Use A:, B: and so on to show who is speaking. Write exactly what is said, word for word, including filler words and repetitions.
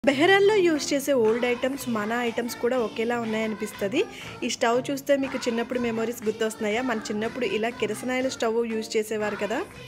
A: బెహరాల్లో use చేసే old items మన items కూడా ఒకేలా ఉన్నాయనిపిస్తుంది. ఈ స్టవ్ చూస్తే మీకు చిన్నప్పుడు మెమోరీస్ గుర్తొస్తున్నాయా? మన చిన్నప్పుడు ఇలా కిరసనాయిల స్టవ్ యూజ్ చేసేవారు కదా.